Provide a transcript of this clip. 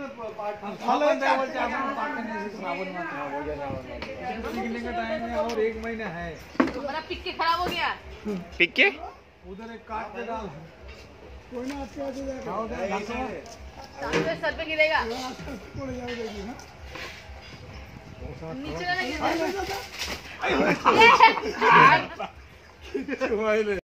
और 1 महीना है। मेरा पिक्के खराब हो गया। पिक्के उधर एक काट के डाल। कोई ना आपके आगे जाएगा। सर पे गिरेगा। नीचे ना गिरे।